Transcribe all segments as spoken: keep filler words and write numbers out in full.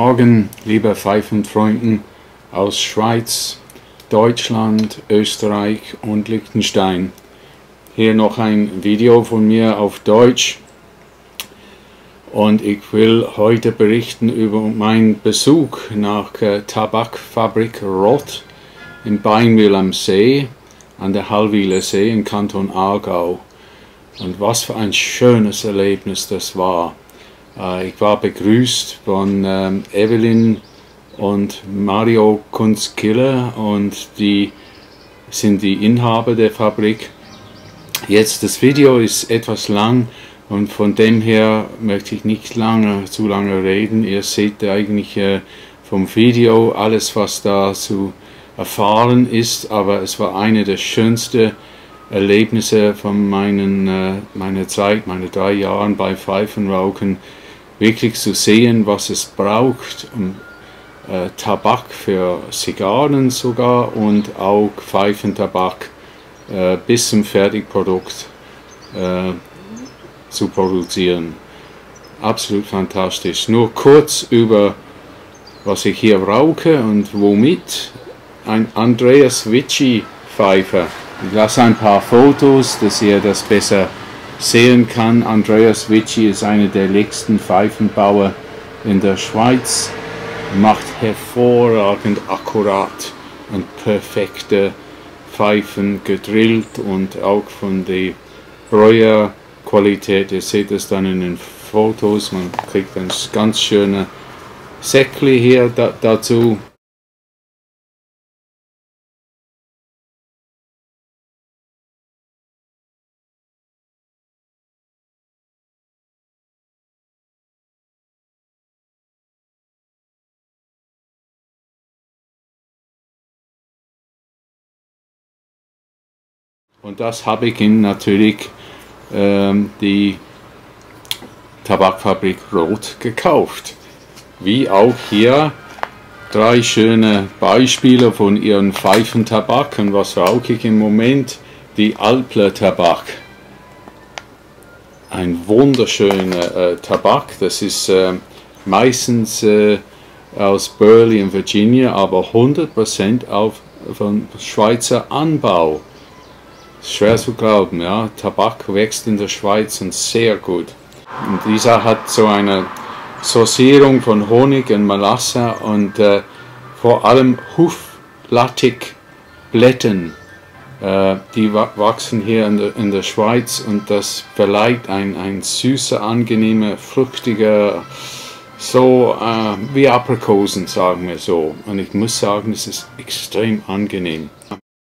Morgen, liebe Pfeifenfreunde aus Schweiz, Deutschland, Österreich und Liechtenstein. Hier noch ein Video von mir auf Deutsch und ich will heute berichten über meinen Besuch nach äh, Tabakfabrik Roth in Beinwil am See, an der Hallwiler See im Kanton Aargau. Und was für ein schönes Erlebnis das war. Ich war begrüßt von ähm, Evelyn und Mario Kunz-Killer und die sind die Inhaber der Fabrik. Jetzt das Video ist etwas lang und von dem her möchte ich nicht lange, zu lange reden. Ihr seht eigentlich äh, vom Video alles, was da zu erfahren ist, aber es war eine der schönsten Erlebnisse von meinen, äh, meiner Zeit, meine drei Jahren bei Pfeifenrauchen. Wirklich zu sehen, was es braucht, um äh, Tabak für Zigarren sogar und auch Pfeifentabak äh, bis zum Fertigprodukt äh, zu produzieren. Absolut fantastisch. Nur kurz über, was ich hier rauche und womit. Ein Andreas Witschi Pfeifer. Ich lasse ein paar Fotos, dass ihr das besser sehen kann. Andreas Witschi ist einer der letzten Pfeifenbauer in der Schweiz, macht hervorragend akkurat und perfekte Pfeifen gedrillt und auch von der Breuerqualität. Ihr seht es dann in den Fotos, man kriegt ein ganz schöne Säckli hier da, dazu. Und das habe ich in natürlich ähm, die Tabakfabrik Roth gekauft. Wie auch hier drei schöne Beispiele von ihren Pfeifentabak. Und was rauche ich im Moment? Die Alpler Tabak. Ein wunderschöner äh, Tabak. Das ist äh, meistens äh, aus Burley in Virginia, aber hundert Prozent auf, von Schweizer Anbau. Schwer zu glauben, ja. Tabak wächst in der Schweiz und sehr gut. Und dieser hat so eine Saucierung von Honig und Melasse und äh, vor allem Huflattigblättern. Äh, die wachsen hier in der, in der Schweiz und das verleiht ein, ein süßer, angenehmer, fruchtiger, so äh, wie Aprikosen, sagen wir so. Und ich muss sagen, es ist extrem angenehm.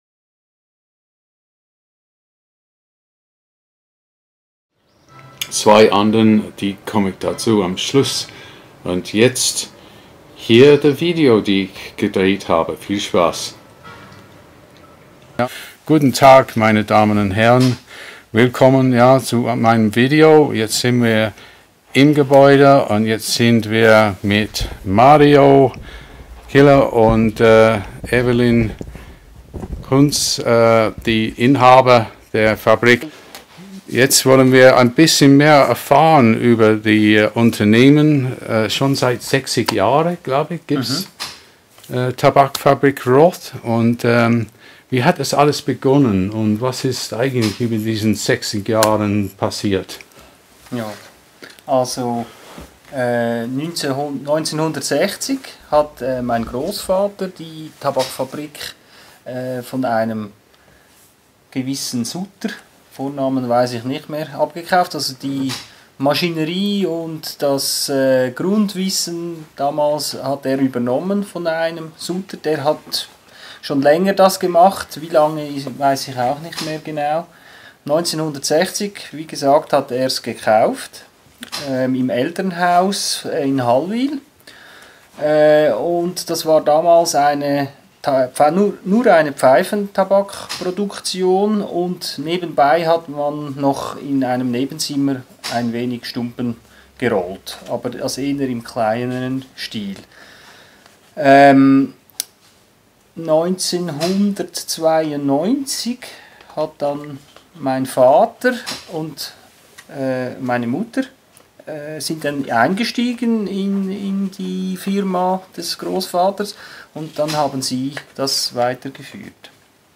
Zwei anderen, die komme ich dazu am Schluss. Und jetzt hier das Video, die ich gedreht habe. Viel Spaß. Ja. Guten Tag, meine Damen und Herren. Willkommen ja, zu meinem Video. Jetzt sind wir im Gebäude und jetzt sind wir mit Mario Killer und äh, Evelyn Kunz, äh, die Inhaber der Fabrik. Jetzt wollen wir ein bisschen mehr erfahren über die äh, Unternehmen. Äh, schon seit sechzig Jahren, glaube ich, gibt es mhm. äh, Tabakfabrik Roth. Und ähm, wie hat es alles begonnen und was ist eigentlich über diesen sechzig Jahren passiert? Ja, also äh, neunzehnhundertsechzig hat äh, mein Großvater die Tabakfabrik äh, von einem gewissen Sutter, Vornamen weiß ich nicht mehr, abgekauft. Also die Maschinerie und das äh, Grundwissen damals hat er übernommen von einem Sutter. Der hat schon länger das gemacht, wie lange weiß ich auch nicht mehr genau. neunzehnhundertsechzig, wie gesagt, hat er es gekauft, ähm, im Elternhaus in Hallwil. Äh, und das war damals eine Nur, nur eine Pfeifentabakproduktion und nebenbei hat man noch in einem Nebenzimmer ein wenig Stumpen gerollt, aber das eher im kleineren Stil. Ähm, neunzehnhundertzweiundneunzig hat dann mein Vater und äh, meine Mutter äh, sind dann eingestiegen in, in die Firma des Großvaters und dann haben sie das weitergeführt.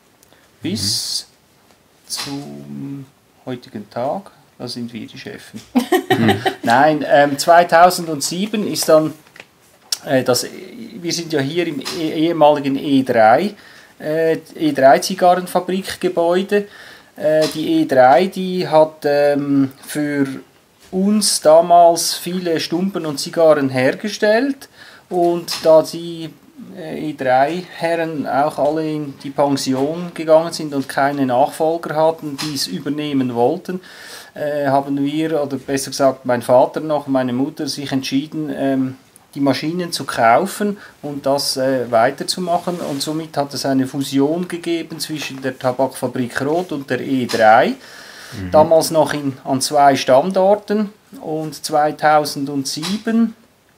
Bis mhm. zum heutigen Tag, da sind wir die Chefen. Mhm. Nein, ähm, zweitausendsieben ist dann, äh, das, wir sind ja hier im ehemaligen E drei, äh, E drei Zigarrenfabrikgebäude. Äh, die E drei, die hat ähm, für uns damals viele Stumpen und Zigarren hergestellt und da die E drei Herren auch alle in die Pension gegangen sind und keine Nachfolger hatten, die es übernehmen wollten, äh, haben wir, oder besser gesagt mein Vater noch, meine Mutter, sich entschieden, ähm, die Maschinen zu kaufen und das äh, weiterzumachen. Und somit hat es eine Fusion gegeben zwischen der Tabakfabrik Roth und der E drei. Mhm. Damals noch in, an zwei Standorten. Und zweitausendsieben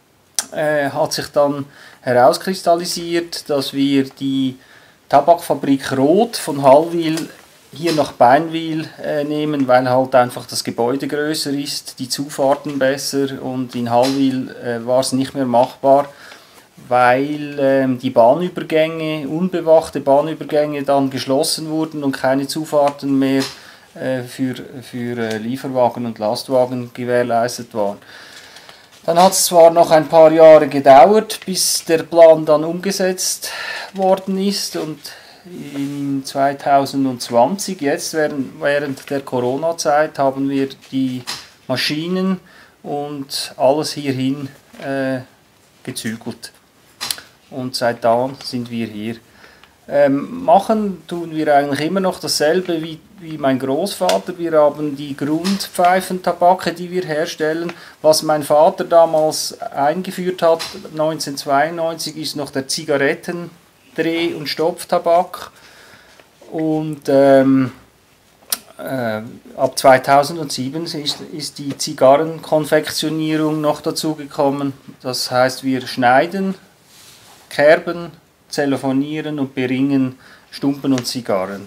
äh, hat sich dann herauskristallisiert, dass wir die Tabakfabrik Roth von Hallwil hier nach Beinwil äh, nehmen, weil halt einfach das Gebäude größer ist, die Zufahrten besser und in Hallwil äh, war es nicht mehr machbar, weil ähm, die Bahnübergänge, unbewachte Bahnübergänge dann geschlossen wurden und keine Zufahrten mehr äh, für, für äh, Lieferwagen und Lastwagen gewährleistet waren. Dann hat es zwar noch ein paar Jahre gedauert, bis der Plan dann umgesetzt worden ist und in zweitausendzwanzig, jetzt während, während der Corona-Zeit, haben wir die Maschinen und alles hierhin äh, gezügelt. Und seit dann sind wir hier. Ähm, machen tun wir eigentlich immer noch dasselbe wie, wie mein Großvater. Wir haben die Grundpfeifentabake, die wir herstellen. Was mein Vater damals eingeführt hat, neunzehnhundertzweiundneunzig, ist noch der Zigaretten- Dreh- und Stopftabak und ähm, äh, ab zweitausendsieben ist, ist die Zigarrenkonfektionierung noch dazugekommen. Das heißt, wir schneiden, kerben, zellophonieren und beringen Stumpen und Zigarren.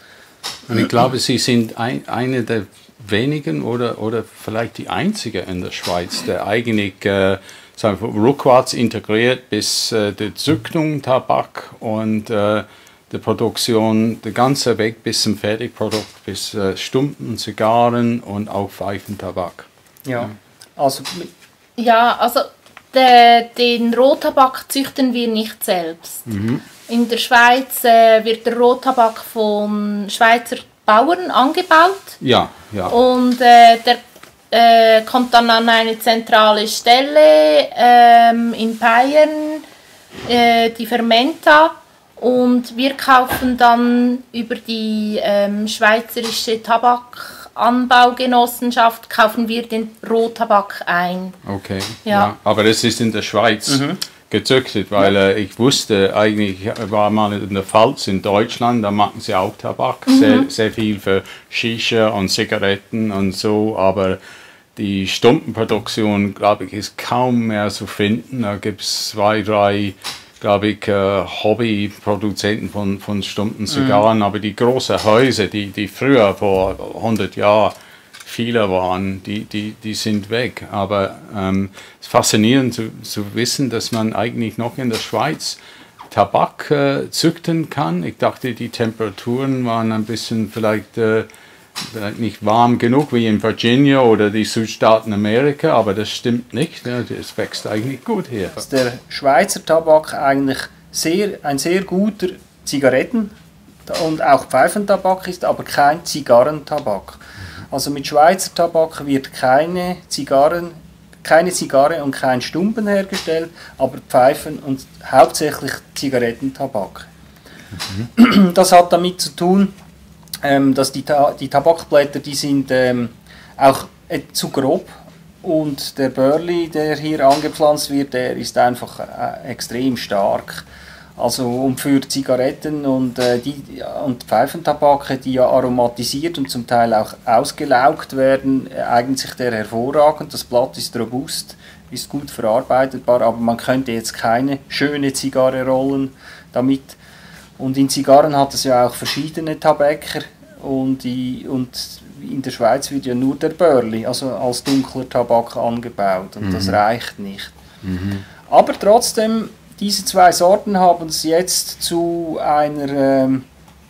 Und ich glaube, Sie sind ein, eine der wenigen oder, oder vielleicht die einzige in der Schweiz, der eigentlich äh, sagen wir, rückwärts integriert bis äh, die Züchtung Tabak und äh, die Produktion, der ganze Weg bis zum Fertigprodukt, bis äh, Stumpen, Zigarren und auch Pfeifentabak. Ja, also, ja, also de, den Rohtabak züchten wir nicht selbst. Mhm. In der Schweiz äh, wird der Rohtabak von Schweizer Bauern angebaut. Ja, ja. Und äh, der Äh, kommt dann an eine zentrale Stelle ähm, in Payern, äh, die Fermenta, und wir kaufen dann über die ähm, Schweizerische Tabakanbaugenossenschaft kaufen wir den Rohtabak ein. Okay, ja. ja. Aber es ist in der Schweiz mhm. gezüchtet, weil ja. äh, ich wusste, eigentlich war mal in der Pfalz in Deutschland, da machen sie auch Tabak, mhm. sehr, sehr viel für Shisha und Zigaretten und so, aber die Stumpenproduktion, glaube ich, ist kaum mehr zu finden. Da gibt es zwei, drei, glaube ich, äh, Hobbyproduzenten von, von Stumpenzigarren, mhm. aber die großen Häuser, die, die früher vor hundert Jahren viele waren, die, die, die sind weg. Aber ähm, es ist faszinierend zu, zu wissen, dass man eigentlich noch in der Schweiz Tabak äh, züchten kann. Ich dachte, die Temperaturen waren ein bisschen vielleicht äh, nicht warm genug wie in Virginia oder die Südstaaten Amerika, aber das stimmt nicht. Es wächst eigentlich gut hier. Dass der Schweizer Tabak eigentlich sehr, ein sehr guter Zigaretten- und auch Pfeifentabak ist, aber kein Zigarrentabak. Also mit Schweizer Tabak wird keine Zigarren, keine Zigarre und kein Stumpen hergestellt, aber Pfeifen und hauptsächlich Zigarettentabak. Mhm. Das hat damit zu tun, Ähm, dass die, Ta- die Tabakblätter, die sind ähm, auch äh, zu grob und der Burley, der hier angepflanzt wird, der ist einfach äh, extrem stark. Also und für Zigaretten und, äh, die, und Pfeifentabake, die ja aromatisiert und zum Teil auch ausgelaugt werden, äh, eignet sich der hervorragend. Das Blatt ist robust, ist gut verarbeitbar, aber man könnte jetzt keine schöne Zigarre rollen damit. Und in Zigarren hat es ja auch verschiedene Tabäcker und, die, und in der Schweiz wird ja nur der Burley, also als dunkler Tabak angebaut und mhm. das reicht nicht. Mhm. Aber trotzdem, diese zwei Sorten haben es jetzt zu einer, ähm,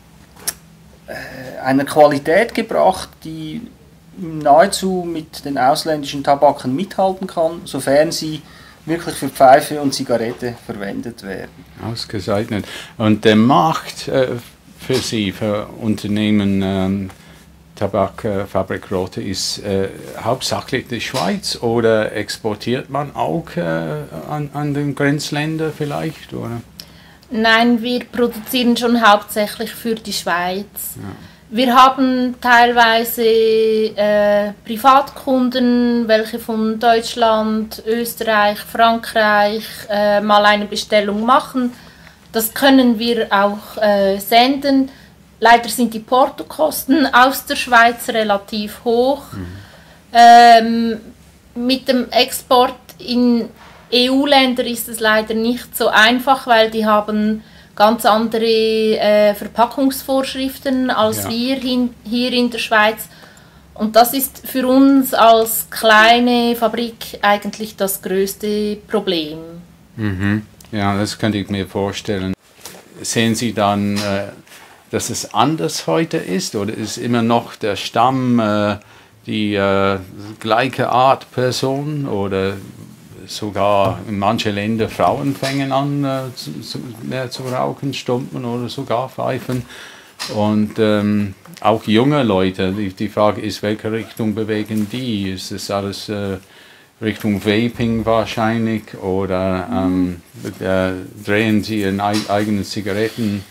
äh, einer Qualität gebracht, die nahezu mit den ausländischen Tabaken mithalten kann, sofern sie wirklich für Pfeife und Zigarette verwendet werden. Ausgezeichnet. Und der Markt äh, für Sie, für Unternehmen ähm, Tabakfabrik Rothe, ist äh, hauptsächlich die Schweiz oder exportiert man auch äh, an, an den Grenzländern vielleicht? Oder? Nein, wir produzieren schon hauptsächlich für die Schweiz. Ja. Wir haben teilweise äh, Privatkunden, welche von Deutschland, Österreich, Frankreich äh, mal eine Bestellung machen. Das können wir auch äh, senden. Leider sind die Portokosten aus der Schweiz relativ hoch. Mhm. Ähm, mit dem Export in E U-Länder ist es leider nicht so einfach, weil die haben ganz andere äh, Verpackungsvorschriften als ja. wir hin, hier in der Schweiz. Und das ist für uns als kleine Fabrik eigentlich das größte Problem. Mhm. Ja, das könnte ich mir vorstellen. Sehen Sie dann, äh, dass es anders heute ist, oder ist immer noch der Stamm äh, die äh, gleiche Art Person, oder sogar in manchen Ländern Frauen fangen an äh, zu, zu, mehr zu rauchen, Stumpen oder sogar Pfeifen. Und ähm, auch junge Leute, die, die Frage ist, welche Richtung bewegen die? Ist das alles äh, Richtung Vaping wahrscheinlich, oder ähm, äh, drehen sie ihren eigenen Zigaretten?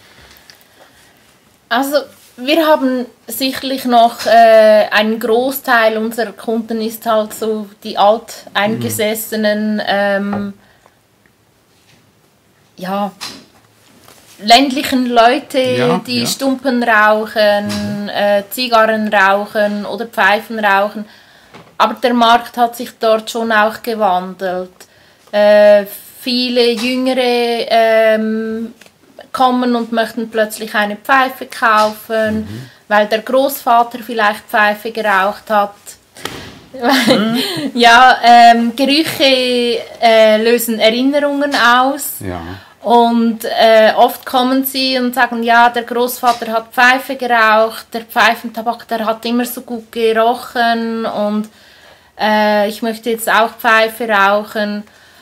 Also wir haben sicherlich noch äh, einen Großteil unserer Kunden ist halt so die alteingesessenen ähm, ja, ländlichen Leute, ja, die ja. Stumpen rauchen, mhm. äh, Zigarren rauchen oder Pfeifen rauchen. Aber der Markt hat sich dort schon auch gewandelt. Äh, viele Jüngere ähm, kommen und möchten plötzlich eine Pfeife kaufen, mhm. weil der Großvater vielleicht Pfeife geraucht hat. Mhm. ja, ähm, Gerüche äh, lösen Erinnerungen aus. Ja. Und äh, oft kommen sie und sagen, ja, der Großvater hat Pfeife geraucht, der Pfeifentabak, der hat immer so gut gerochen und äh, ich möchte jetzt auch Pfeife rauchen.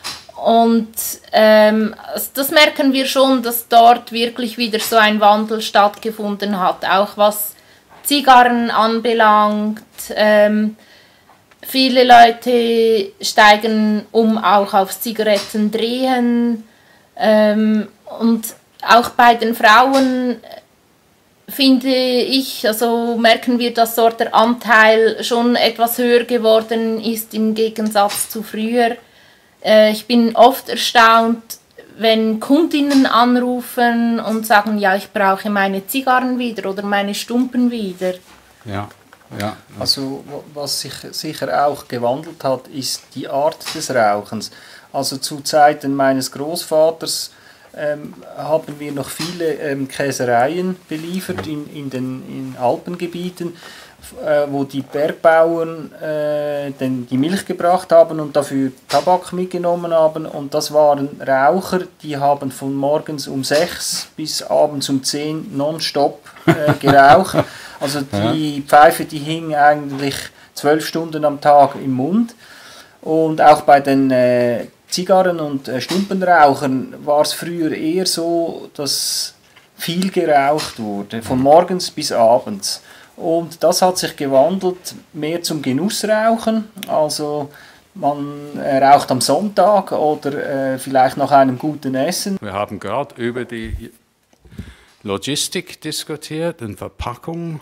Und ähm, das merken wir schon, dass dort wirklich wieder so ein Wandel stattgefunden hat, auch was Zigarren anbelangt. Ähm, viele Leute steigen um auch aufs Zigarettendrehen. Ähm, und auch bei den Frauen finde ich, also merken wir, dass dort der Anteil schon etwas höher geworden ist im Gegensatz zu früher. Äh, ich bin oft erstaunt, wenn Kundinnen anrufen und sagen, ja, ich brauche meine Zigarren wieder oder meine Stumpen wieder. Ja, ja. Also was sich sicher auch gewandelt hat, ist die Art des Rauchens. Also zu Zeiten meines Großvaters ähm, haben wir noch viele ähm, Käsereien beliefert in, in den in Alpengebieten, äh, wo die Bergbauern äh, den, die Milch gebracht haben und dafür Tabak mitgenommen haben. Und das waren Raucher, die haben von morgens um sechs bis abends um zehn nonstop äh, geraucht. Also die Pfeife, die hing eigentlich zwölf Stunden am Tag im Mund. Und auch bei den äh, Zigarren- und äh, Stumpenrauchern war es früher eher so, dass viel geraucht wurde, von morgens bis abends. Und das hat sich gewandelt mehr zum Genussrauchen. Also man äh, raucht am Sonntag oder äh, vielleicht nach einem guten Essen. Wir haben gerade über die Logistik diskutiert und Verpackung.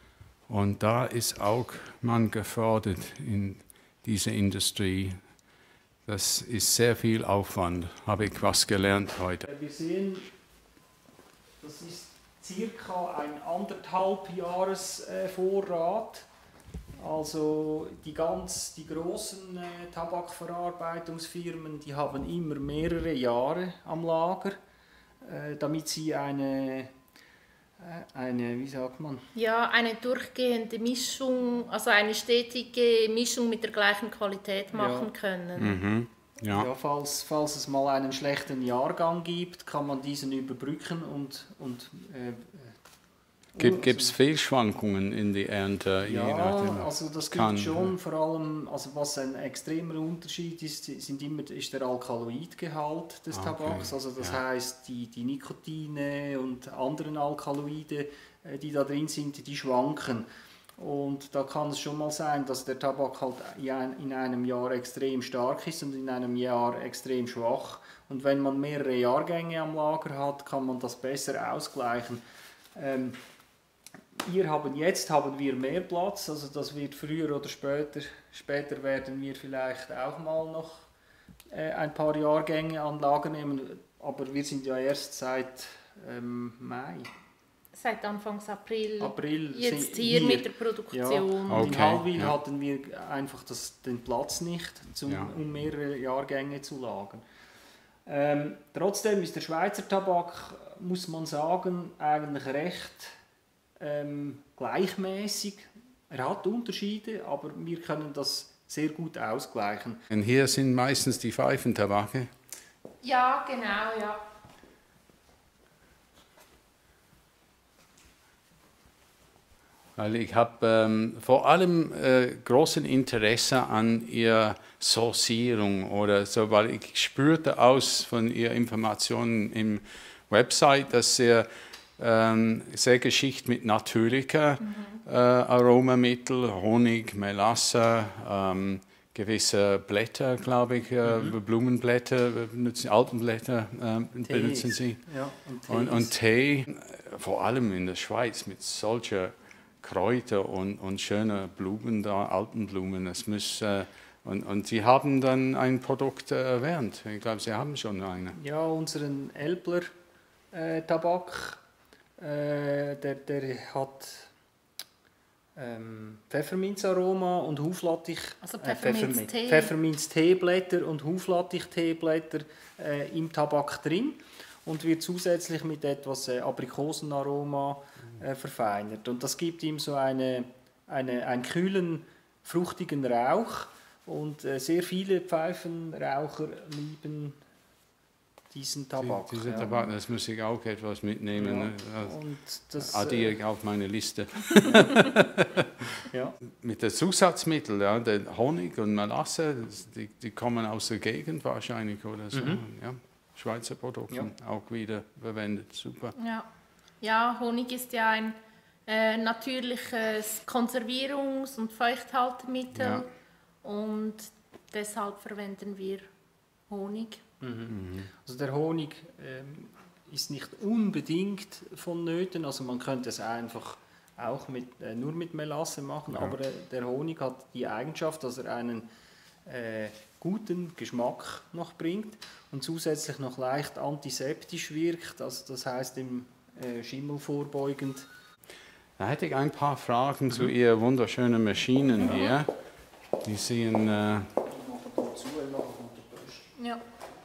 Und da ist auch man gefordert in dieser Industrie. Das ist sehr viel Aufwand, habe ich was gelernt heute. Wir sehen, das ist circa ein anderthalb Jahres äh, Vorrat. Also die ganz die großen äh, Tabakverarbeitungsfirmen, die haben immer mehrere Jahre am Lager, äh, damit sie eine eine, wie sagt man? Ja, eine durchgehende Mischung, also eine stetige Mischung mit der gleichen Qualität machen Ja. können. Mhm. Ja. Ja, falls, falls es mal einen schlechten Jahrgang gibt, kann man diesen überbrücken und, und äh, Gibt es Fehlschwankungen in die Ernte? Je ja, nachdem? also das gibt Kann, schon, vor allem, also was ein extremer Unterschied ist, sind immer, ist der Alkaloidgehalt des Okay, Tabaks. Also das ja. heißt, die, die Nikotine und anderen Alkaloide, äh, die da drin sind, die schwanken. Und da kann es schon mal sein, dass der Tabak halt in einem Jahr extrem stark ist und in einem Jahr extrem schwach. Und wenn man mehrere Jahrgänge am Lager hat, kann man das besser ausgleichen. Ähm, Wir haben jetzt haben wir mehr Platz, also das wird früher oder später, später werden wir vielleicht auch mal noch äh, ein paar Jahrgänge an Lager nehmen, aber wir sind ja erst seit ähm, Mai, Seit Anfang April, April jetzt sind hier, hier. mit der Produktion. Ja, und in Okay, Hallwil ja. hatten wir einfach das, den Platz nicht, zum, Ja. um mehrere Jahrgänge zu lagern. Ähm, trotzdem ist der Schweizer Tabak, muss man sagen, eigentlich recht ähm, gleichmäßig. Er hat Unterschiede, aber wir können das sehr gut ausgleichen. Und hier sind meistens die Pfeifentabake. Ja, genau, ja. Weil ich habe ähm, vor allem äh, großen Interesse an Ihrer Sourcierung oder so, weil ich spürte aus von Ihren Informationen im Website, dass Sie ähm, sehr geschickt mit natürlicher mhm. äh, Aromamittel, Honig, Melasse, ähm, gewisse Blätter, glaube ich, äh, mhm. Blumenblätter, benutzen, Alpenblätter äh, benutzen Sie. Ja, und, und, und Tee, vor allem in der Schweiz mit solcher Kräuter und, und schöne Blumen da, Alpenblumen. Es muss, äh, und, und Sie haben dann ein Produkt äh, erwähnt. Ich glaube, Sie haben schon eine. Ja, unseren Elbler äh, Tabak, äh, der, der hat ähm, Pfefferminzaroma und Huflattich. Also äh, Pfefferminztee. Pfefferminzteeblätter und Huflattich-Teeblätter äh, im Tabak drin. Und wird zusätzlich mit etwas äh, Aprikosenaroma äh, verfeinert. Und das gibt ihm so eine, eine, einen kühlen, fruchtigen Rauch. Und äh, sehr viele Pfeifenraucher lieben diesen Tabak. Die, diese ja. Tabak, das muss ich auch etwas mitnehmen. Ja. Ne? Das Und das, addiere ich auf meine Liste. ja. Mit den Zusatzmitteln, ja, der Honig und Melasse, das, die, die kommen aus der Gegend wahrscheinlich oder so. Mhm. Ja. Schweizer Produkte Ja. auch wieder verwendet. Super. Ja, ja, Honig ist ja ein äh, natürliches Konservierungs- und Feuchthaltemittel Ja. und deshalb verwenden wir Honig. Mhm. Also der Honig ähm, ist nicht unbedingt vonnöten, also man könnte es einfach auch mit, äh, nur mit Melasse machen, Ja. aber äh, der Honig hat die Eigenschaft, dass er einen äh, guten Geschmack noch bringt und zusätzlich noch leicht antiseptisch wirkt, also das heißt im äh, Schimmel vorbeugend. Da hätte ich ein paar Fragen zu Ihren wunderschönen Maschinen hier. Die sehen, äh, Ja.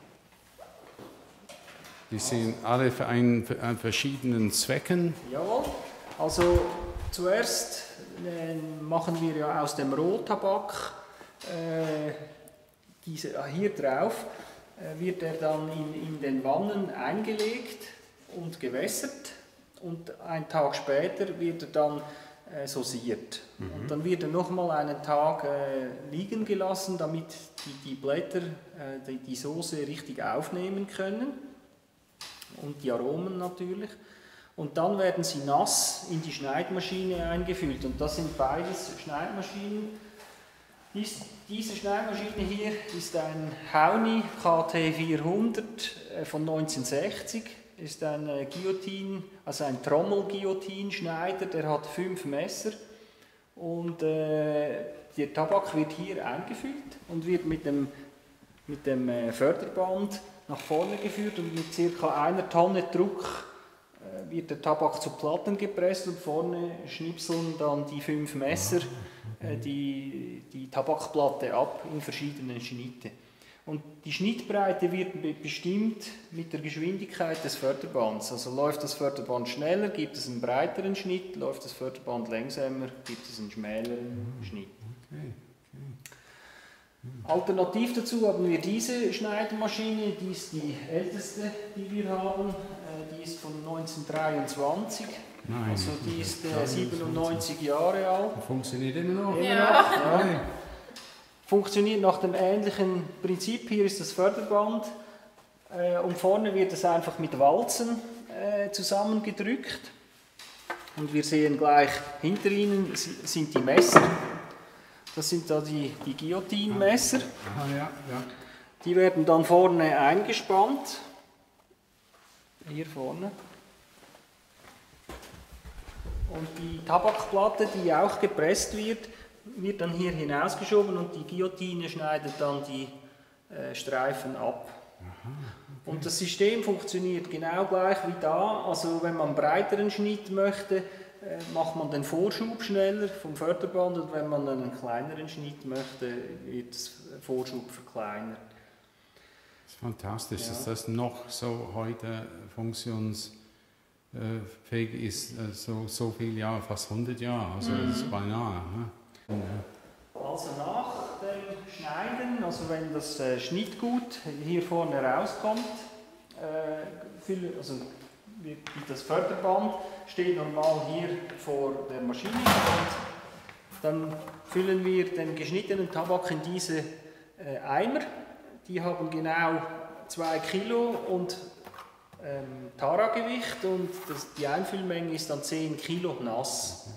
die sehen alle für einen, für einen verschiedenen Zwecken. Jawohl, also zuerst äh, machen wir ja aus dem Rohtabak äh, diese, hier drauf, äh, wird er dann in, in den Wannen eingelegt und gewässert und einen Tag später wird er dann äh, sauciert. Mhm. Und dann wird er nochmal einen Tag äh, liegen gelassen, damit die, die Blätter äh, die, die Soße richtig aufnehmen können und die Aromen natürlich. Und dann werden sie nass in die Schneidmaschine eingefüllt. Und das sind beides Schneidmaschinen. Dies, diese Schneidmaschine hier ist ein Hauni K T vierhundert von neunzehnhundertsechzig. Ist ein Guillotine, also ein Trommel-Guillotine-Schneider, der hat fünf Messer. Und äh, der Tabak wird hier eingefüllt und wird mit dem, mit dem äh, Förderband nach vorne geführt und mit ca. einer Tonne Druck wird der Tabak zu Platten gepresst und vorne schnipseln dann die fünf Messer äh, die, die Tabakplatte ab in verschiedenen Schnitte. Und die Schnittbreite wird be- bestimmt mit der Geschwindigkeit des Förderbands. Also läuft das Förderband schneller, gibt es einen breiteren Schnitt, läuft das Förderband langsamer, gibt es einen schmäleren Schnitt. Okay. Alternativ dazu haben wir diese Schneidemaschine, die ist die älteste, die wir haben. Äh, Die ist von neunzehnhundertdreiundzwanzig, Nein. also die ist äh, siebenundneunzig Jahre alt. Funktioniert immer noch? Ja. Okay. Funktioniert nach dem ähnlichen Prinzip. Hier ist das Förderband äh, und vorne wird es einfach mit Walzen äh, zusammengedrückt. Und wir sehen gleich, hinter ihnen s- sind die Messer. Das sind da die, die Guillotine-Messer. Aha, ja, ja. Die werden dann vorne eingespannt. Hier vorne. Und die Tabakplatte, die auch gepresst wird, wird dann hier hinausgeschoben und die Guillotine schneidet dann die äh, Streifen ab. Und das System funktioniert genau gleich wie da. Also wenn man einen breiteren Schnitt möchte, äh, macht man den Vorschub schneller vom Förderband, und wenn man einen kleineren Schnitt möchte, wird der Vorschub verkleinert. Das ist fantastisch, Ja. dass das noch so heute funktionsfähig ist, äh, so, so viele Jahre, fast hundert Jahre, also das ist beinahe. Ne? Also nach dem Schneiden, also wenn das äh, Schnittgut hier vorne rauskommt, äh, füll- also wie wie das Förderband steht normal hier vor der Maschine, und dann füllen wir den geschnittenen Tabak in diese äh, Eimer. Die haben genau zwei Kilo und ähm, Tara-Gewicht, und das, die Einfüllmenge ist dann zehn Kilo nass.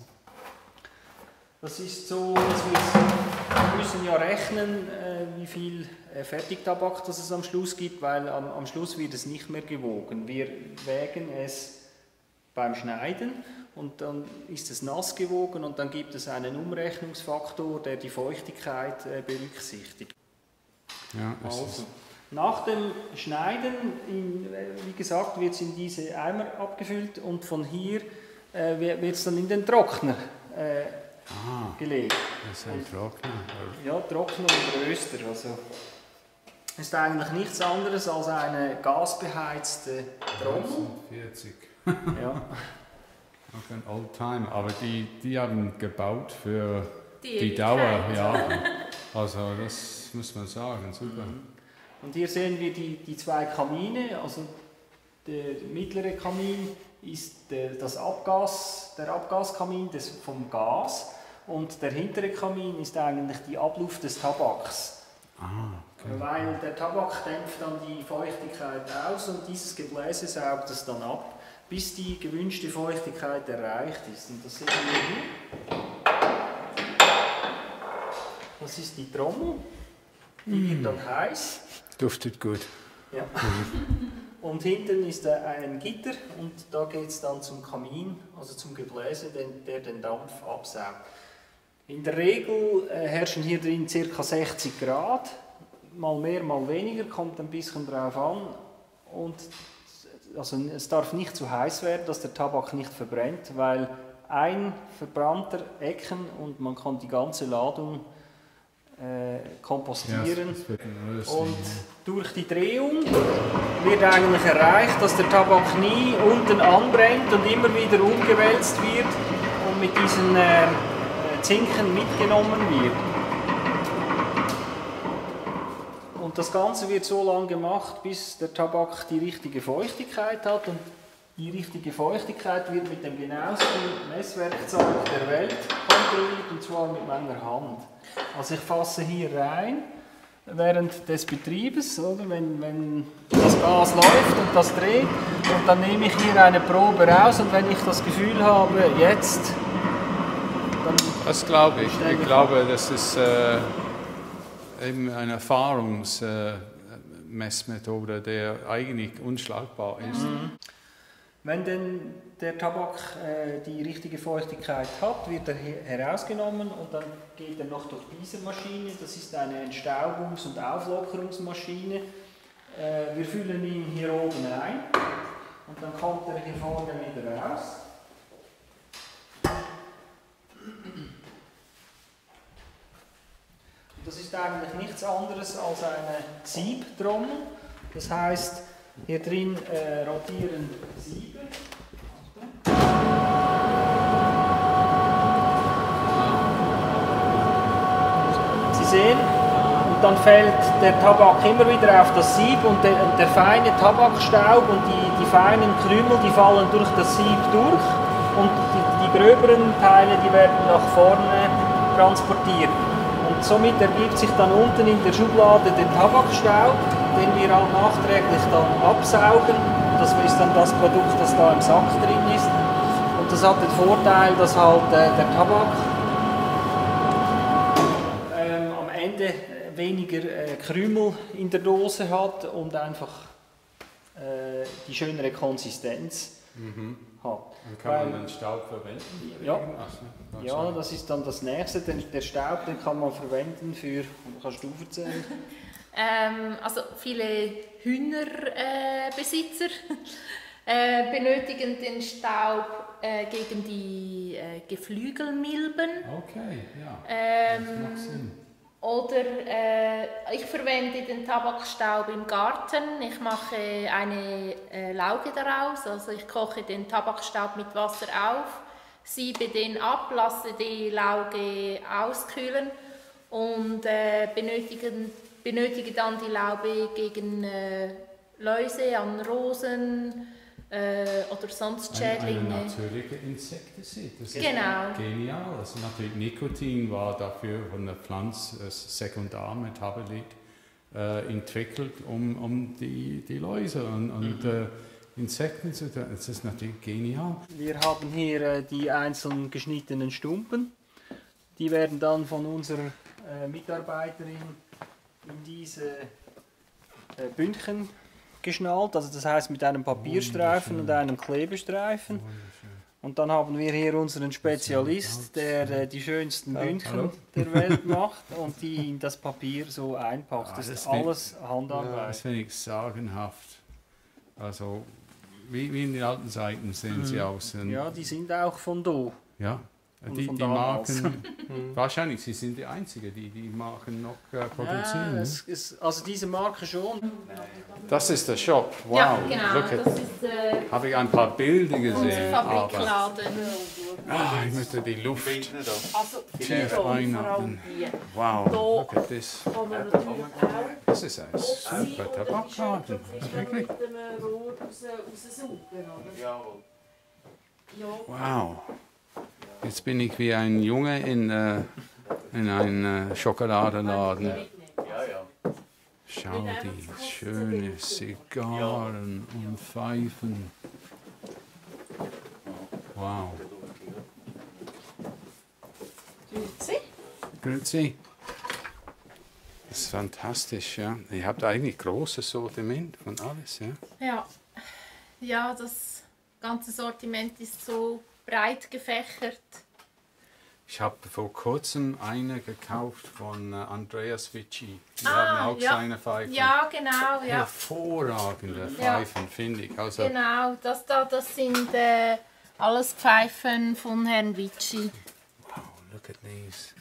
Das ist so, dass wir, wir müssen ja rechnen, äh, wie viel äh, Fertigtabak das es am Schluss gibt, weil am, am Schluss wird es nicht mehr gewogen. Wir wägen es beim Schneiden und dann ist es nass gewogen, und dann gibt es einen Umrechnungsfaktor, der die Feuchtigkeit äh, berücksichtigt. Ja, das Also, ist, nach dem Schneiden, in, äh, wie gesagt, wird es in diese Eimer abgefüllt, und von hier äh, wird es dann in den Trockner äh, ah, gelegt. das ist ein Trockner. Ja, Trockner und Röster. Also, es ist eigentlich nichts anderes als eine gasbeheizte Trommel. vierzig. Ja. Auch ein Oldtimer, aber die, die haben gebaut für Die die Dauer, Ewigkeit. ja. Also das muss man sagen, super. Und hier sehen wir die, die zwei Kamine. Also der mittlere Kamin ist der, das Abgas, der Abgaskamin des, vom Gas, und der hintere Kamin ist eigentlich die Abluft des Tabaks. Ah, okay. Weil der Tabak dämpft dann die Feuchtigkeit aus, und dieses Gebläse saugt es dann ab, bis die gewünschte Feuchtigkeit erreicht ist. Und das sehen wir hier. Das ist die Trommel, die wird dann heiß. Duftet gut. Ja. Und hinten ist äh, ein Gitter, und da geht es dann zum Kamin, also zum Gebläse, den, der den Dampf absaugt. In der Regel äh, herrschen hier drin ca. sechzig Grad, mal mehr, mal weniger, kommt ein bisschen drauf an. Und also, es darf nicht zu heiß werden, dass der Tabak nicht verbrennt, weil ein verbrannter Ecken und man kann die ganze Ladung äh, kompostieren. das wird ein Rösti, Und durch die Drehung wird eigentlich erreicht, dass der Tabak nie unten anbrennt und immer wieder umgewälzt wird und mit diesen äh, Zinken mitgenommen wird. Und das Ganze wird so lange gemacht, bis der Tabak die richtige Feuchtigkeit hat, und die richtige Feuchtigkeit wird mit dem genauesten Messwerkzeug der Welt kontrolliert, und zwar mit meiner Hand. Also ich fasse hier rein während des Betriebes, oder? Wenn, wenn das Gas läuft und das dreht, und dann nehme ich hier eine Probe raus, und wenn ich das Gefühl habe, jetzt, dann Das glaube ich. Stell Ich dir glaube, das ist äh, eben eine Erfahrungsmessmethode, äh, der eigentlich unschlagbar ist. wenn denn der Tabak äh, die richtige Feuchtigkeit hat, wird er he- herausgenommen, und dann geht er noch durch diese Maschine. Das ist eine Entstaubungs- und Auflockerungsmaschine. Äh, wir füllen ihn hier oben ein, und dann kommt er hier vorne wieder raus. Und Das ist eigentlich nichts anderes als eine Siebtrommel. Das heisst, hier drin äh, rotieren Siebe. Sie sehen, und dann fällt der Tabak immer wieder auf das Sieb und der, der feine Tabakstaub und die, die feinen Krümel, die fallen durch das Sieb durch und die, die gröberen Teile, die werden nach vorne transportiert. Und somit ergibt sich dann unten in der Schublade der Tabakstaub, den wir auch nachträglich dann absaugen. Das ist dann das Produkt, das da im Sack drin ist. Und das hat den Vorteil, dass halt äh, der Tabak ähm, am Ende weniger äh, Krümel in der Dose hat und einfach äh, die schönere Konsistenz Mhm. hat. Und kann man den Staub verwenden? Ja. Ach, Ja, das ist dann das Nächste. Den, der Staub, den kann man verwenden für, kannst du erzählen? Ähm, also viele Hühnerbesitzer äh, benötigen den Staub äh, gegen die äh, Geflügelmilben. Okay, ja. Ähm, das macht Sinn. Oder äh, ich verwende den Tabakstaub im Garten. Ich mache eine äh, Lauge daraus. Also ich koche den Tabakstaub mit Wasser auf, siebe den ab, lasse die Lauge auskühlen und äh, benötigen, benötige dann die Laube gegen äh, Läuse an Rosen äh, oder sonst Schädlinge. Eine natürliche Insektizid. Das ist Genau. genial. Also natürlich Nikotin war dafür von der Pflanze als Sekundarmetabolit äh, entwickelt, um, um die, die Läuse und, und äh, Insekten zu töten. Das ist natürlich genial. Wir haben hier äh, die einzeln geschnittenen Stumpen. Die werden dann von unserer äh, Mitarbeiterin in diese äh, Bündchen geschnallt, also das heißt mit einem Papierstreifen und einem Klebestreifen. Und dann haben wir hier unseren Spezialist, der äh, die schönsten Bündchen der Welt macht und die in das Papier so einpackt. Das ist alles Handarbeit. Das finde ich sagenhaft. Also wie, wie in den alten Zeiten sehen sie aus. Und Ja, die sind auch von Do. ja, Und die, von die damals. Marken, wahrscheinlich, sie sind die Einzigen, die die Marken noch äh, produzieren. Ja, ne? es ist, also diese Marke schon. Das ist der Shop. Wow, Ja, genau. look at, Das ist äh, habe ich ein paar Bilder unser gesehen. Aber Fabrikladen. ah, ich möchte die Luft Also tief einatmen. Wow, look at this. kann man natürlich auch Das ist ein super Tabakladen. Wirklich? mit dem Rohr raus, raussaugen, oder? Jawohl. Ja. Wow. Jetzt bin ich wie ein Junge in, äh, in einem äh, Schokoladenladen. Ja, ja. Schau die schöne Zigarren und Pfeifen. Wow. Grüezi. Grüezi. Das ist fantastisch, ja. Ihr habt eigentlich großes Sortiment von alles, ja. Ja. Ja, das ganze Sortiment ist so breit gefächert. Ich habe vor kurzem eine gekauft von äh, Andreas Vici. Die Ah, haben auch ja. seine Pfeifen. Ja, genau, ja. Hervorragende Ja. Pfeifen, finde ich. Also, Genau, das da, das sind äh, alles Pfeifen von Herrn Vici. wow, look at these.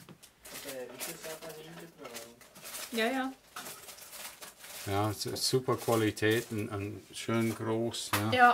Ja, ja. Ja, es ist super Qualität und, und schön groß. Ja. Ja,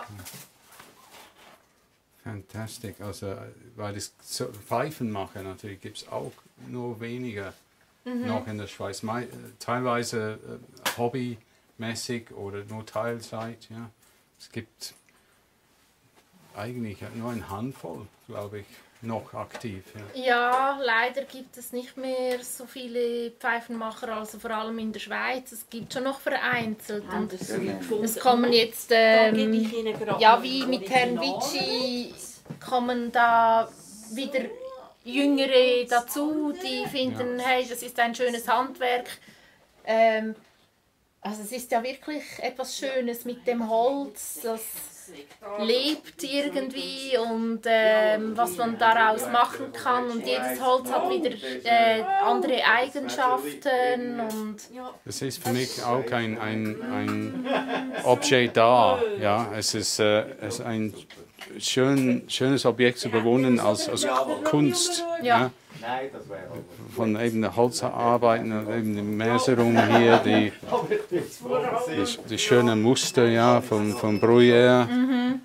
Fantastisch. Also, weil ich so Pfeifen mache, natürlich gibt es auch nur weniger noch in der Schweiz. Mei- Teilweise äh, hobbymäßig oder nur Teilzeit. Ja. Es gibt eigentlich nur eine Handvoll, glaube ich, noch aktiv. Ja. ja, leider gibt es nicht mehr so viele Pfeifenmacher, also vor allem in der Schweiz. Es gibt schon noch vereinzelt. Haben Und das Sie gefunden? es kommen jetzt, Da gebe ähm, ich Ihnen gerade ja, ein wie mit Herrn Original. Vici, kommen da wieder Jüngere dazu, die finden, hey, das ist ein schönes Handwerk. Ähm, also es ist ja wirklich etwas Schönes mit dem Holz, das lebt irgendwie und ähm, was man daraus machen kann. Und jedes Holz hat wieder äh, andere Eigenschaften. Und Das ist für mich auch ein, ein, ein Objekt da. Ja, es ist, äh, es ist ein schön, schönes Objekt zu bewundern als, als Kunst. Ja. Ja. von eben der Holzarbeiten und eben die Mäserung hier, die, die, die schönen Muster ja, von, von Bruyère. Mhm.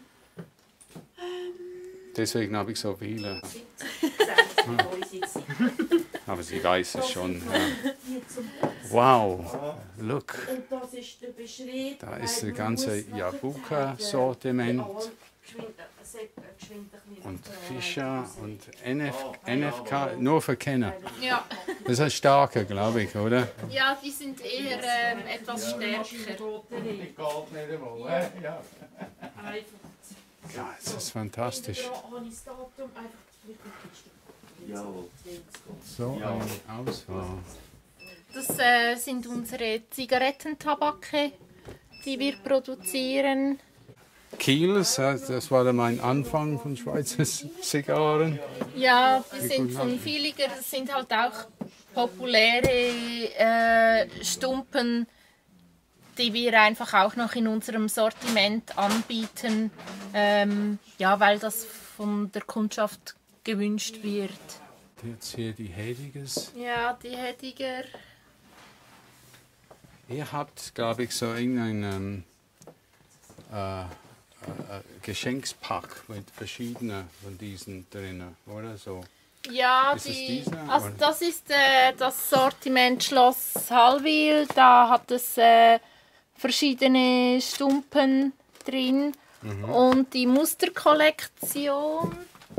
Deswegen habe ich so viele. Aber sie weiß es schon. Ja. Wow, look. Da ist das ganze Jabuka-Sortiment. Und Fischer und N F, N F K, nur für Kenner. Ja. Das ist starker, glaube ich, oder? Ja, die sind eher ähm, etwas stärker. Ja, es ist fantastisch. So eine Auswahl. Das äh, sind unsere Zigarettentabake, die wir produzieren. Kiels, das war mein Anfang von Schweizer Zigarren. Ja, die sind von Villiger, das sind halt auch populäre äh, Stumpen, die wir einfach auch noch in unserem Sortiment anbieten, ähm, ja, weil das von der Kundschaft gewünscht wird. Jetzt hier die Hedigers. Ja, die Hediger. Ihr habt, glaube ich, so irgendeinen äh, äh, Geschenkspack mit verschiedenen von diesen drinnen, oder so? Ja, Ist es die, dieser, also oder? das ist äh, das Sortiment Schloss Hallwil. Da hat es äh, verschiedene Stumpen drin. Mhm. Und die Musterkollektion.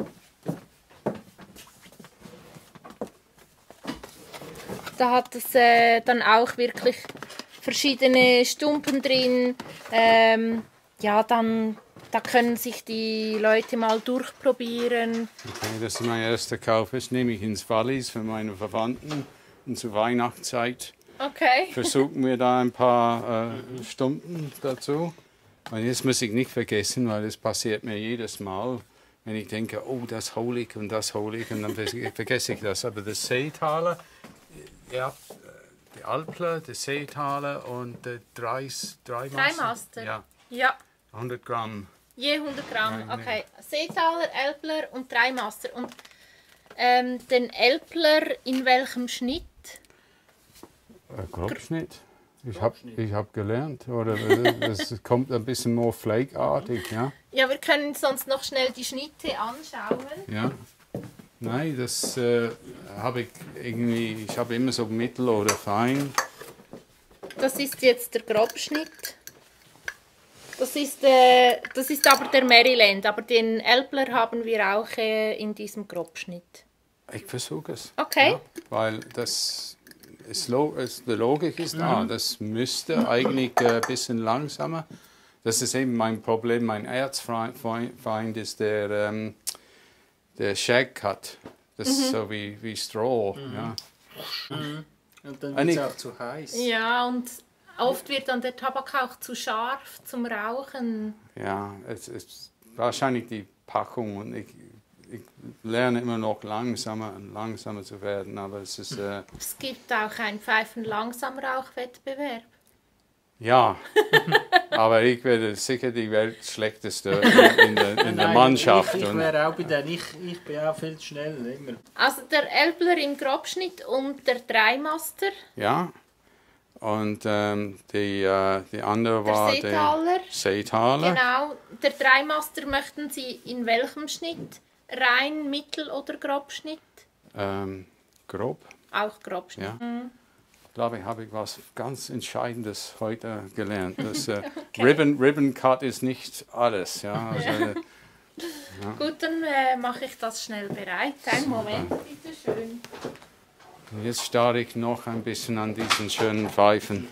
Da hat es äh, dann auch wirklich verschiedene Stumpen drin. Ähm, ja, dann da können sich die Leute mal durchprobieren. Okay, das ist mein erster Kauf. Das nehme ich ins Wallis für meine Verwandten. Und zur Weihnachtszeit Okay. versuchen wir da ein paar äh, Stunden dazu. Und jetzt muss ich nicht vergessen, weil das passiert mir jedes Mal, wenn ich denke, oh, das hole ich und das hole ich, und dann vergesse ich das. Aber das Seetaler, ja, die Alpler, der Seetaler und der Dreis, Dreimaster. Dreimaster? Ja, Ja, hundert Gramm. je hundert Gramm. Nein, nein. Okay. Seetaler, Elbler und Dreimaster. Und ähm, den Elbler in welchem Schnitt? Äh, Grobschnitt. Ich habe ich hab gelernt, oder das kommt ein bisschen more flakeartig, ja. Ja, wir können sonst noch schnell die Schnitte anschauen. Ja. Nein, das äh, habe ich irgendwie, ich habe immer so mittel oder fein. Das ist jetzt der Grobschnitt. Das ist, äh, das ist aber der Maryland, aber den Elbler haben wir auch äh, in diesem Grobschnitt. Ich versuche es. Okay. Ja, weil das, ist lo es, die Logik ist da. Das müsste eigentlich äh, ein bisschen langsamer. Das ist eben mein Problem. Mein Erzfeind ist der, ähm, der Shag Cut. Das ist so wie, wie Straw. Ja. Und dann Ah, wird es nicht. auch zu heiß. Ja, und oft wird dann der Tabak auch zu scharf zum Rauchen. Ja, es ist wahrscheinlich die Packung, und ich, ich lerne immer noch langsamer und langsamer zu werden, aber es ist, äh, Es gibt auch einen Pfeifen-Langsam-Rauch-Wettbewerb. ja, aber ich werde sicher die Weltschlechteste in der, in der Nein, Mannschaft. Ich, ich und, wäre auch bei denen. Ich, ich bin auch viel zu schnell. Immer. Also der Elbler im Grobschnitt und der Dreimaster, ja, und ähm, die, äh, die andere der war Seetaler. der Seetaler. Genau, der Dreimaster möchten Sie in welchem Schnitt? Rein, Mittel- oder Grobschnitt? Ähm, grob, Auch Grobschnitt. ja. Ich glaube, habe ich was ganz Entscheidendes heute gelernt. Das, äh, Ribbon, Ribbon Cut ist nicht alles. Ja, also, äh, Gut, dann äh, mache ich das schnell bereit. Einen Moment, bitte schön. Jetzt starre ich noch ein bisschen an diesen schönen Pfeifen.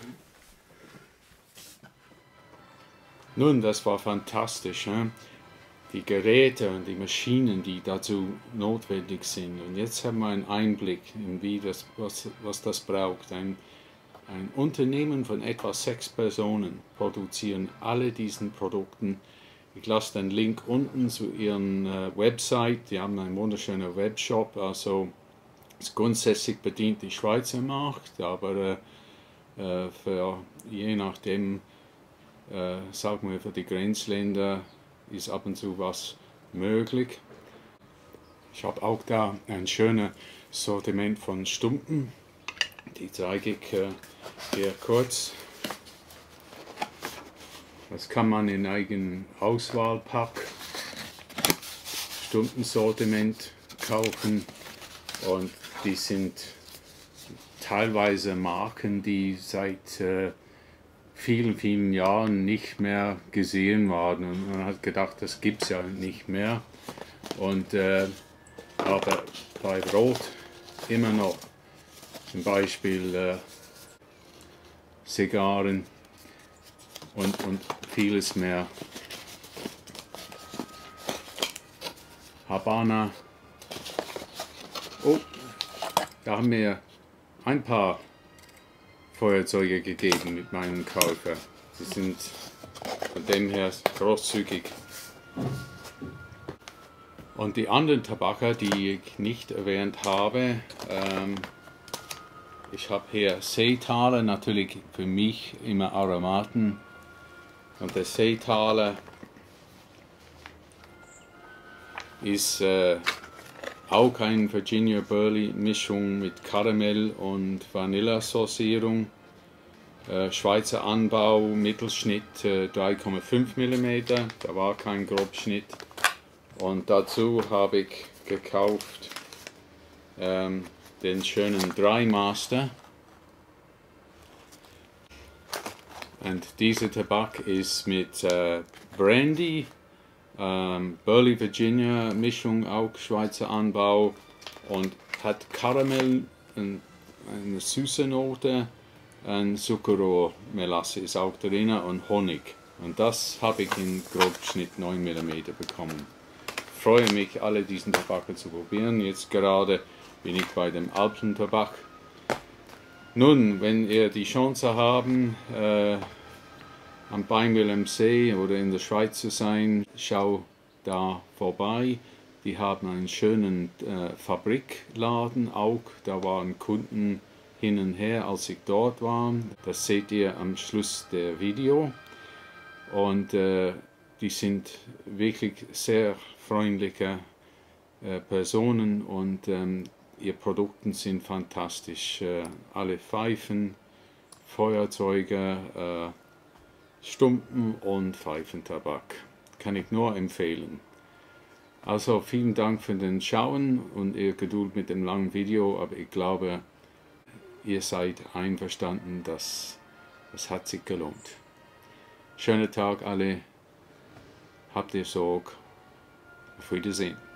Nun, das war fantastisch. Hein? Die Geräte und die Maschinen, die dazu notwendig sind. Und jetzt haben wir einen Einblick in wie das, was, was das braucht. Ein, ein Unternehmen von etwa sechs Personen produzieren alle diesen Produkten. Ich lasse den Link unten zu ihren äh, Website. Die haben einen wunderschönen Webshop. Also es grundsätzlich bedient die Schweizer Markt, aber äh, äh, für, je nachdem, äh, sagen wir, für die Grenzländer ist ab und zu was möglich. Ich habe auch da einen schönen Sortiment von Stumpen. Die zeige ich äh, hier kurz. Das kann man in eigenen Auswahlpack Stumpensortiment kaufen, und die sind teilweise Marken, die seit äh, vielen, vielen Jahren nicht mehr gesehen waren, und man hat gedacht, das gibt es ja nicht mehr. Und, äh, aber bei Rot immer noch, zum Beispiel äh, Zigarren und, und vieles mehr. Habana. Oh, da haben wir ein paar Feuerzeuge gegeben mit meinem Käufer. Sie sind von dem her großzügig. Und die anderen Tabake, die ich nicht erwähnt habe, ähm, ich habe hier Seetaler, natürlich für mich immer Aromaten. Und der Seetaler ist äh, auch eine Virginia Burley Mischung mit Karamell und Vanillasaucierung. Äh, Schweizer Anbau, Mittelschnitt äh, drei Komma fünf Millimeter, da war kein Grobschnitt. Und dazu habe ich gekauft ähm, den schönen Dry Master. Und dieser Tabak ist mit äh, Brandy, ähm, Burley Virginia Mischung, auch Schweizer Anbau, und hat Karamell, ein, eine süße Note, ein Zuckerrohr, Melasse ist auch drin und Honig. Und das habe ich in Grobschnitt neun Millimeter bekommen. Ich freue mich, alle diesen Tabak zu probieren. Jetzt gerade bin ich bei dem Alpentabak. Nun, wenn ihr die Chance haben, äh, am Beinmühl am See oder in der Schweiz zu sein, schau da vorbei. Die haben einen schönen äh, Fabrikladen auch. Da waren Kunden hin und her, als ich dort war. Das seht ihr am Schluss der Video. Und äh, die sind wirklich sehr freundliche äh, Personen, und ähm, ihre Produkte sind fantastisch. Äh, alle Pfeifen, Feuerzeuge, äh, Stumpen und Pfeifentabak. Kann ich nur empfehlen. Also vielen Dank für den Schauen und Ihre Geduld mit dem langen Video, aber ich glaube, ihr seid einverstanden, dass es hat sich gelohnt. Schönen Tag alle, habt ihr Sorge, auf Wiedersehen.